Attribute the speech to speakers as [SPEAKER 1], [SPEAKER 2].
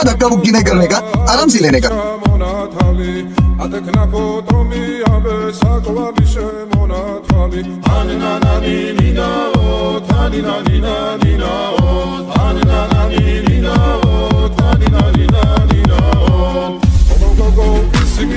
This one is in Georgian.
[SPEAKER 1] धक्का मुक्की नहीं करने का, आराम से लेने का।